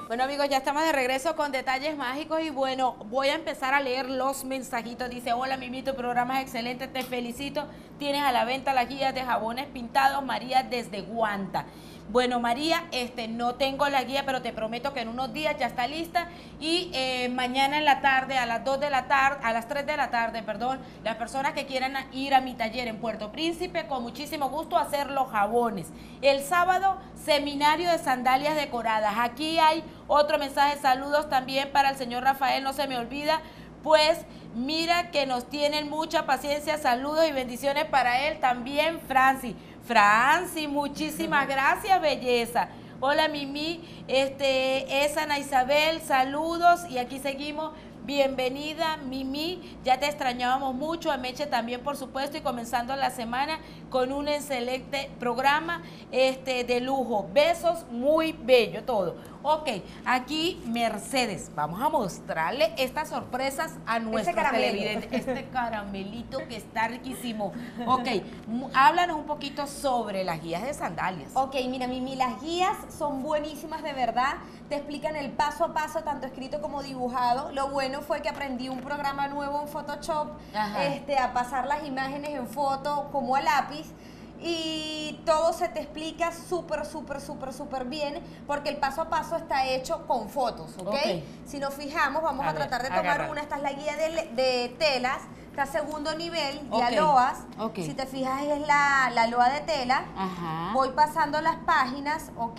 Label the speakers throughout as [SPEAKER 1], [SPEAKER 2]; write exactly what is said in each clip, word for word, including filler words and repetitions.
[SPEAKER 1] Bueno amigos, ya estamos de regreso con Detalles Mágicos y bueno, voy a empezar a leer los mensajitos. Dice, hola Mimi, tu programa es excelente, te felicito. Tienes a la venta las guías de jabones pintados, María desde Guanta. Bueno María, este, no tengo la guía, pero te prometo que en unos días ya está lista y eh, mañana en la tarde, a las dos de la tarde, a las tres de la tarde, perdón, las personas que quieran ir a mi taller en Puerto Príncipe, con muchísimo gusto hacer los jabones. El sábado, seminario de sandalias decoradas. Aquí hay otro mensaje, saludos también para el señor Rafael, no se me olvida, pues mira que nos tienen mucha paciencia, saludos y bendiciones para él también, Francis. Francis, muchísimas gracias, belleza. Hola Mimi, este, es Ana Isabel, saludos y aquí seguimos. Bienvenida Mimi, ya te extrañábamos mucho, a Meche también por supuesto y comenzando la semana con un excelente programa este, de lujo, besos, muy bello todo. Ok, aquí Mercedes, vamos a mostrarle estas sorpresas a nuestros televidentes, este caramelito que está riquísimo. Ok, háblanos un poquito sobre las guías de sandalias.
[SPEAKER 2] Ok, mira Mimi, las guías son buenísimas de verdad, te explican el paso a paso, tanto escrito como dibujado. Lo bueno fue que aprendí un programa nuevo en Photoshop, este, a pasar las imágenes en foto como a lápiz. Y todo se te explica súper, súper, súper, súper bien, porque el paso a paso está hecho con fotos, ¿ok? okay. Si nos fijamos, vamos a, a ver, tratar de tomar agarra. una. Esta es la guía de, de telas, está segundo nivel de okay. aloas. Okay. Si te fijas, es la, la aloa de tela. Ajá. Voy pasando las páginas, ¿ok?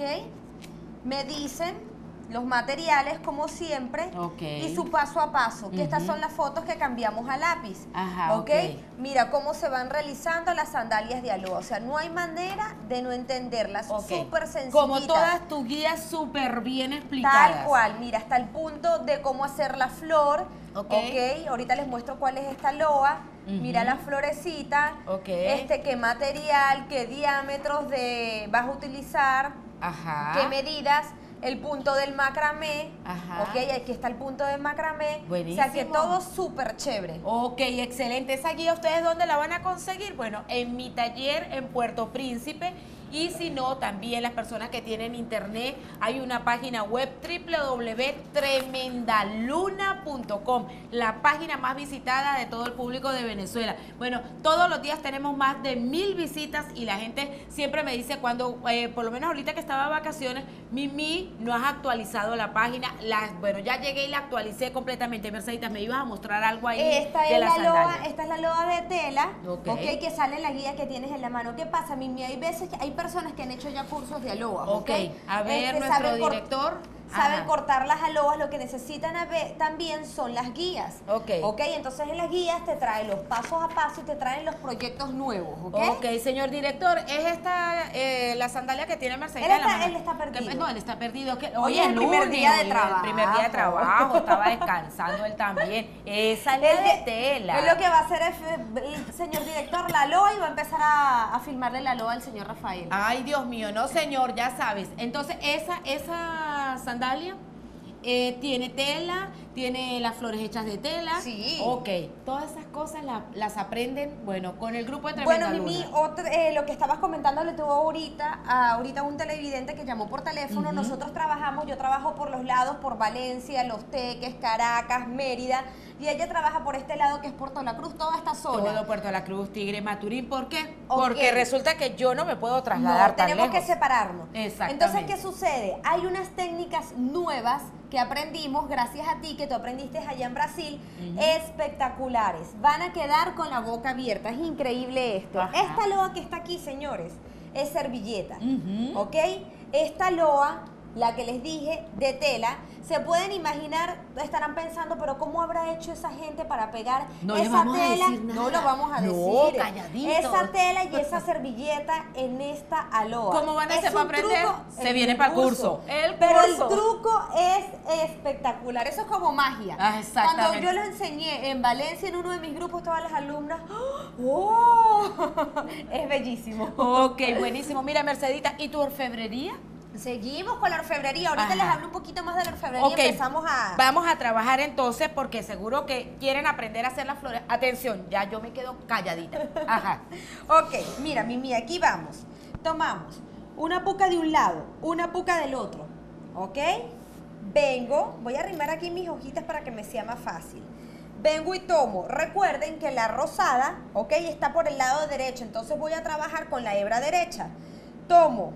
[SPEAKER 2] Me dicen los materiales, como siempre, okay. y su paso a paso, que uh-huh. estas son las fotos que cambiamos a lápiz. Ajá, ¿ok? Okay. Mira cómo se van realizando las sandalias de aloa. O sea, no hay manera de no entenderlas. Okay. Súper sencillitas.
[SPEAKER 1] Como todas tus guías súper bien explicadas.
[SPEAKER 2] Tal cual. Mira, hasta el punto de cómo hacer la flor. Okay. ok. Ahorita les muestro cuál es esta aloa. Uh-huh. Mira la florecita. Okay. Este, qué material, qué diámetros de vas a utilizar. Ajá. Qué medidas. El punto del macramé, ajá. ok, aquí está el punto del macramé, buenísimo. O sea que todo súper chévere.
[SPEAKER 1] Ok, excelente. ¿Esa guía ustedes dónde la van a conseguir? Bueno, en mi taller en Puerto Príncipe. Y si no, también las personas que tienen internet, hay una página web doble u doble u doble u punto tremendaluna punto com, la página más visitada de todo el público de Venezuela. Bueno, todos los días tenemos más de mil visitas y la gente siempre me dice cuando, eh, por lo menos ahorita que estaba de vacaciones, Mimi, no has actualizado la página. La, bueno, ya llegué y la actualicé completamente. Merceditas, me ibas a mostrar algo ahí
[SPEAKER 2] esta
[SPEAKER 1] de
[SPEAKER 2] es
[SPEAKER 1] la,
[SPEAKER 2] la
[SPEAKER 1] sandalia.
[SPEAKER 2] loa, esta es la loa de tela, ok, okay que sale en la guía que tienes en la mano. ¿Qué pasa, Mimi? Hay veces que hay personas que han hecho ya cursos de aloa.
[SPEAKER 1] Ok, okay. A ver, este, nuestro director
[SPEAKER 2] saben Ajá. cortar las aloas, lo que necesitan a ver, también son las guías. Ok. Ok, entonces en las guías te traen los pasos a paso y te traen los proyectos nuevos. Ok,
[SPEAKER 1] okay señor director, ¿es esta eh, la sandalia que tiene Mercedes?
[SPEAKER 2] Él está, él está perdido.
[SPEAKER 1] No, él está perdido. Que,
[SPEAKER 2] hoy es el primer lunes, día de trabajo.
[SPEAKER 1] El primer día de trabajo, estaba descansando él también. Esa es de tela.
[SPEAKER 2] Él lo que va a hacer es, el señor director, la aloa y va a empezar a, a filmarle la aloa al señor Rafael.
[SPEAKER 1] Ay, Dios mío, no señor, ya sabes. Entonces, esa, esa sandalia Eh, tiene tela, tiene las flores hechas de tela. Sí. Ok. Todas esas cosas la, las aprenden, bueno, con el grupo de Tremenda
[SPEAKER 2] Bueno, Mimi, otra, eh, lo que estabas comentando le tuvo ahorita, a, ahorita un televidente que llamó por teléfono. Uh-huh. Nosotros trabajamos, yo trabajo por los lados, por Valencia, Los Teques, Caracas, Mérida. Y ella trabaja por este lado que es Puerto La Cruz, toda esta zona.
[SPEAKER 1] Todo Puerto La Cruz, Tigre, Maturín. ¿Por qué? Okay. Porque resulta que yo no me puedo trasladar
[SPEAKER 2] no,
[SPEAKER 1] tan
[SPEAKER 2] tenemos
[SPEAKER 1] lejos.
[SPEAKER 2] que separarnos.
[SPEAKER 1] Exactamente.
[SPEAKER 2] Entonces, ¿qué sucede? Hay unas técnicas nuevas que aprendimos gracias a ti, que tú aprendiste allá en Brasil, uh-huh. espectaculares. Van a quedar con la boca abierta. Es increíble esto. Ajá. Esta loa que está aquí, señores, es servilleta. Uh-huh. ¿Ok? Esta loa, la que les dije, de tela, se pueden imaginar, estarán pensando, pero ¿cómo habrá hecho esa gente para pegar
[SPEAKER 1] no
[SPEAKER 2] esa
[SPEAKER 1] vamos
[SPEAKER 2] tela?
[SPEAKER 1] A decir nada.
[SPEAKER 2] No lo vamos a decir.
[SPEAKER 1] No, calladito.
[SPEAKER 2] Esa tela y esa servilleta en esta aloa.
[SPEAKER 1] ¿Cómo van a hacer para aprender?
[SPEAKER 2] Truco,
[SPEAKER 1] se viene para el curso.
[SPEAKER 2] El pero curso. El truco es espectacular. Eso es como magia.
[SPEAKER 1] Ah, exactamente.
[SPEAKER 2] Cuando yo lo enseñé en Valencia, en uno de mis grupos, todas las alumnas, ¡oh! Es bellísimo.
[SPEAKER 1] Ok, buenísimo. Mira, Mercedita, ¿y tu orfebrería?
[SPEAKER 2] Seguimos con la orfebrería. Ahorita Ajá. les hablo un poquito más de la orfebrería.
[SPEAKER 1] Okay.
[SPEAKER 2] Empezamos a...
[SPEAKER 1] Vamos a trabajar entonces porque seguro que quieren aprender a hacer las flores. Atención, ya yo me quedo calladita. Ajá.
[SPEAKER 2] Ok, mira, Mimi, aquí vamos. Tomamos una puca de un lado, una puca del otro. ¿Ok? vengo, voy a arrimar aquí mis hojitas para que me sea más fácil. Vengo y tomo. Recuerden que la rosada, ok, está por el lado derecho, entonces voy a trabajar con la hebra derecha. Tomo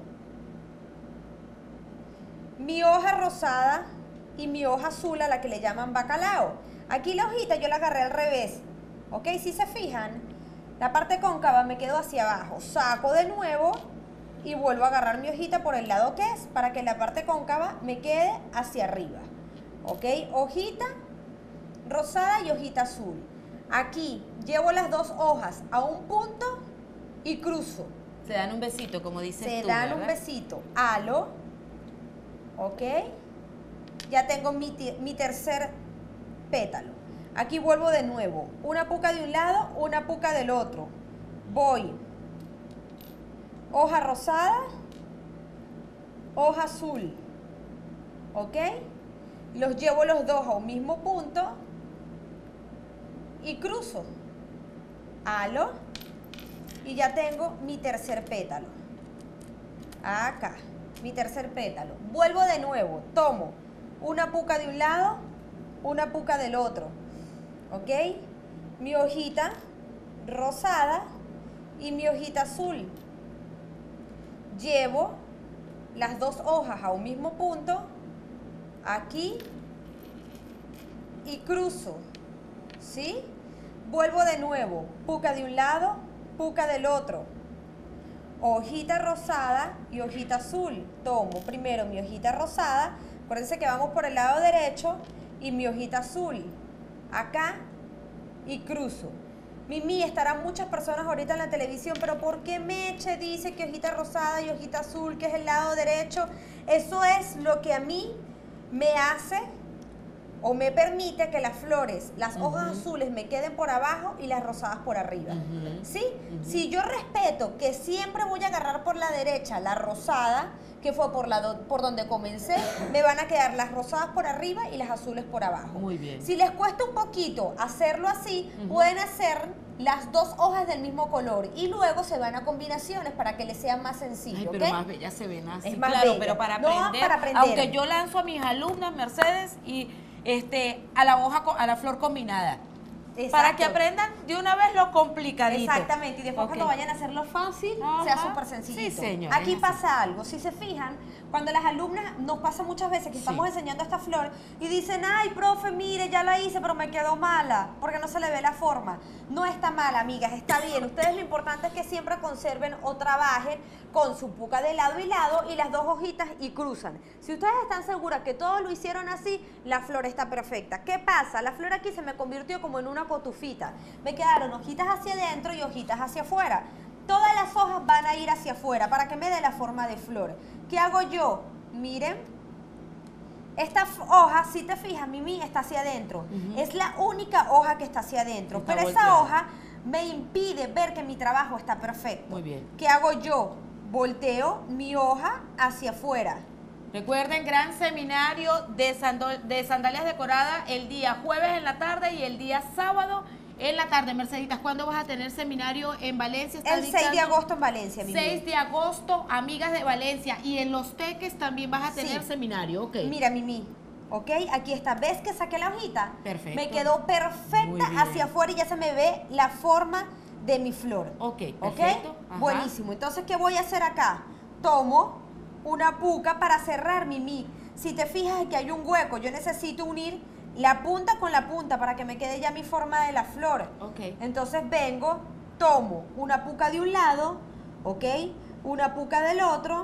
[SPEAKER 2] mi hoja rosada y mi hoja azul, a la que le llaman bacalao. Aquí la hojita yo la agarré al revés, ok, si se fijan, la parte cóncava me quedó hacia abajo. Saco de nuevo y vuelvo a agarrar mi hojita por el lado que es, para que la parte cóncava me quede hacia arriba, ok, hojita rosada y hojita azul. Aquí llevo las dos hojas a un punto y cruzo.
[SPEAKER 1] Se dan un besito, como dices
[SPEAKER 2] Se
[SPEAKER 1] tú,
[SPEAKER 2] dan
[SPEAKER 1] ¿verdad?
[SPEAKER 2] un besito. Halo. Ok. Ya tengo mi, mi tercer pétalo. Aquí vuelvo de nuevo. Una puca de un lado, una puca del otro. Voy. Hoja rosada. Hoja azul. Ok. Los llevo los dos a un mismo punto. Y cruzo, halo, y ya tengo mi tercer pétalo. Acá, mi tercer pétalo. Vuelvo de nuevo, tomo una puca de un lado, una puca del otro, ¿ok? Mi hojita rosada y mi hojita azul. Llevo las dos hojas a un mismo punto, aquí, y cruzo. ¿Sí? Vuelvo de nuevo, puca de un lado, puca del otro, hojita rosada y hojita azul. Tomo primero mi hojita rosada, acuérdense que vamos por el lado derecho, y mi hojita azul, acá, y cruzo. Mimi, estarán muchas personas ahorita en la televisión, pero ¿por qué Meche dice que hojita rosada y hojita azul, que es el lado derecho? Eso es lo que a mí me hace o me permite que las flores, las uh-huh. hojas azules me queden por abajo y las rosadas por arriba. Uh-huh. ¿Sí? Uh-huh. Si yo respeto que siempre voy a agarrar por la derecha la rosada, que fue por, la do, por donde comencé, me van a quedar las rosadas por arriba y las azules por abajo.
[SPEAKER 1] Muy bien.
[SPEAKER 2] Si les cuesta un poquito hacerlo así, uh-huh. pueden hacer las dos hojas del mismo color y luego se van a combinaciones para que les sea más sencillo.
[SPEAKER 1] Ay, pero
[SPEAKER 2] ¿okay?
[SPEAKER 1] más bellas se ven así.
[SPEAKER 2] Es más
[SPEAKER 1] claro,
[SPEAKER 2] bella.
[SPEAKER 1] pero para
[SPEAKER 2] no,
[SPEAKER 1] aprender,
[SPEAKER 2] para aprender,
[SPEAKER 1] aunque yo lanzo a mis alumnas, Mercedes, y este a la hoja, a la flor combinada. Exacto. Para que aprendan de una vez lo complicadito.
[SPEAKER 2] Exactamente, y después okay. cuando vayan a hacerlo fácil, Ajá. sea súper sencillito.
[SPEAKER 1] Sí, señor.
[SPEAKER 2] Aquí pasa algo, si se fijan, cuando las alumnas, nos pasa muchas veces que sí. estamos enseñando esta flor y dicen, ay, profe, mire, ya la hice, pero me quedó mala, porque no se le ve la forma. No está mala, amigas, está bien. Ustedes lo importante es que siempre conserven o trabajen con su puca de lado y lado y las dos hojitas y cruzan. Si ustedes están seguras que todos lo hicieron así, la flor está perfecta. ¿Qué pasa? La flor aquí se me convirtió como en una cotufita. Me quedaron hojitas hacia adentro y hojitas hacia afuera. Todas las hojas van a ir hacia afuera para que me dé la forma de flor. ¿Qué hago yo? Miren, esta hoja, si te fijas, Mimi, está hacia adentro. Uh-huh. Es la única hoja que está hacia adentro. Está pero volteada. Esa hoja me impide ver que mi trabajo está perfecto.
[SPEAKER 1] Muy bien.
[SPEAKER 2] ¿Qué hago yo? Volteo mi hoja hacia afuera.
[SPEAKER 1] Recuerden, gran seminario de, sandal de sandalias decoradas el día jueves en la tarde y el día sábado en la tarde. Merceditas, ¿cuándo vas a tener seminario en Valencia?
[SPEAKER 2] El seis de agosto en Valencia. Mi
[SPEAKER 1] seis de agosto, amigas de Valencia. Y en Los Teques también vas a tener sí. seminario, ok.
[SPEAKER 2] Mira, Mimi, ok, aquí está. ¿Ves que saqué la hojita?
[SPEAKER 1] Perfecto.
[SPEAKER 2] Me quedó perfecta hacia afuera y ya se me ve la forma de mi flor.
[SPEAKER 1] Ok, perfecto.
[SPEAKER 2] ¿Okay? Buenísimo. Entonces, ¿qué voy a hacer acá? Tomo una puca para cerrar, Mimi. Si te fijas que hay un hueco, yo necesito unir la punta con la punta para que me quede ya mi forma de la flor.
[SPEAKER 1] Okay.
[SPEAKER 2] Entonces vengo, tomo una puca de un lado, ¿ok? Una puca del otro,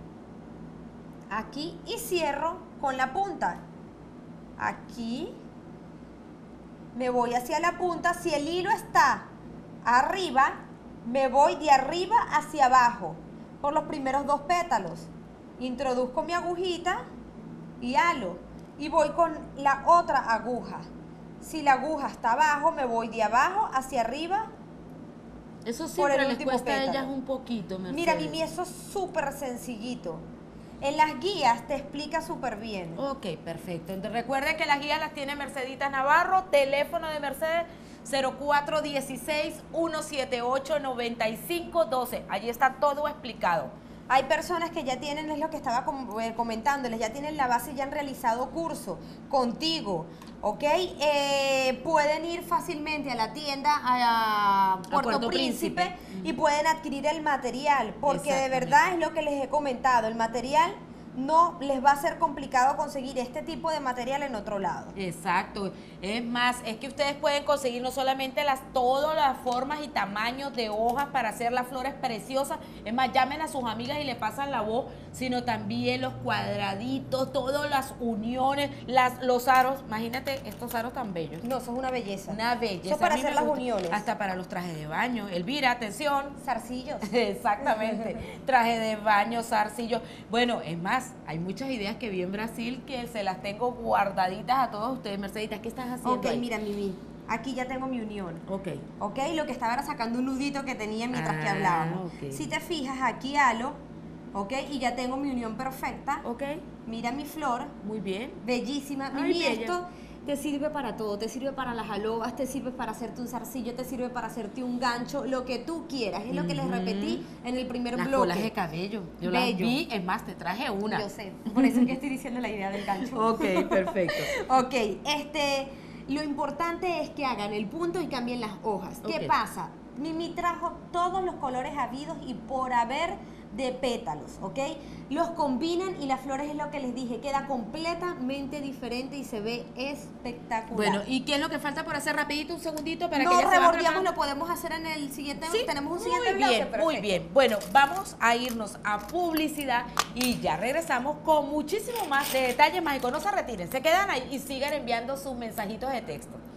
[SPEAKER 2] aquí, y cierro con la punta. Aquí, me voy hacia la punta. Si el hilo está arriba, me voy de arriba hacia abajo por los primeros dos pétalos. Introduzco mi agujita y halo. Y voy con la otra aguja. Si la aguja está abajo, me voy de abajo hacia arriba.
[SPEAKER 1] Eso siempre les cuesta a ellas un poquito, Mercedes.
[SPEAKER 2] Mira, Mimi, eso es súper sencillito. En las guías te explica súper bien.
[SPEAKER 1] Ok, perfecto. Entonces, recuerden que las guías las tiene Merceditas Navarro. Teléfono de Mercedes cero cuatro uno seis, uno siete ocho, nueve cinco uno dos. Allí está todo explicado.
[SPEAKER 2] Hay personas que ya tienen, es lo que estaba com eh, comentándoles, ya tienen la base, ya han realizado curso contigo, ¿ok? Eh, pueden ir fácilmente a la tienda a, Puerto, a Puerto Príncipe, Príncipe y pueden adquirir el material, porque de verdad es lo que les he comentado, el material no les va a ser complicado conseguir este tipo de material en otro lado.
[SPEAKER 1] Exacto. Es más, es que ustedes pueden conseguir no solamente las todas las formas y tamaños de hojas para hacer las flores preciosas. Es más, llamen a sus amigas y le pasan la voz, sino también los cuadraditos, todas las uniones, las, los aros. Imagínate estos aros tan bellos.
[SPEAKER 2] No, eso es una belleza.
[SPEAKER 1] Una belleza.
[SPEAKER 2] Eso para hacer las uniones.
[SPEAKER 1] Hasta para los trajes de baño. Elvira, atención.
[SPEAKER 2] Zarcillos.
[SPEAKER 1] Exactamente. Traje de baño, zarcillos. Bueno, es más, hay muchas ideas que vi en Brasil que se las tengo guardaditas a todos ustedes. Mercedita, ¿qué estás haciendo
[SPEAKER 2] Ok,
[SPEAKER 1] ahí?
[SPEAKER 2] mira, Mimi, aquí ya tengo mi unión.
[SPEAKER 1] Ok.
[SPEAKER 2] Ok, lo que estaba era sacando un nudito que tenía mientras
[SPEAKER 1] ah,
[SPEAKER 2] que hablábamos.
[SPEAKER 1] Okay.
[SPEAKER 2] Si te fijas, aquí halo, ok, y ya tengo mi unión perfecta.
[SPEAKER 1] Ok.
[SPEAKER 2] Mira mi flor.
[SPEAKER 1] Muy bien.
[SPEAKER 2] Bellísima.
[SPEAKER 1] Ay,
[SPEAKER 2] Mimi,
[SPEAKER 1] bella.
[SPEAKER 2] esto te sirve para todo, te sirve para las alobas, te sirve para hacerte un zarcillo, te sirve para hacerte un gancho, lo que tú quieras. Es lo que les repetí en el primer
[SPEAKER 1] las
[SPEAKER 2] bloque.
[SPEAKER 1] colas de cabello. Yo
[SPEAKER 2] Bello.
[SPEAKER 1] las vi, es más, te traje una.
[SPEAKER 2] Yo sé, por eso es que estoy diciendo la idea del gancho.
[SPEAKER 1] Ok, perfecto.
[SPEAKER 2] Ok, este, lo importante es que hagan el punto y cambien las hojas. ¿Qué
[SPEAKER 1] Ok.
[SPEAKER 2] pasa? Mimi trajo todos los colores habidos y por haber de pétalos, ¿ok? Los combinan y las flores es lo que les dije, queda completamente diferente y se ve espectacular.
[SPEAKER 1] Bueno, ¿y qué es lo que falta por hacer rapidito? Un segundito para
[SPEAKER 2] no
[SPEAKER 1] que ya se va
[SPEAKER 2] rebordeamos,
[SPEAKER 1] preparando.
[SPEAKER 2] lo podemos hacer en el siguiente,
[SPEAKER 1] Sí,
[SPEAKER 2] tenemos un
[SPEAKER 1] muy
[SPEAKER 2] siguiente
[SPEAKER 1] bien,
[SPEAKER 2] bloque,
[SPEAKER 1] muy
[SPEAKER 2] perfecto.
[SPEAKER 1] bien. Bueno, vamos a irnos a publicidad y ya regresamos con muchísimo más de detalles mágicos. No se retiren, se quedan ahí y sigan enviando sus mensajitos de texto.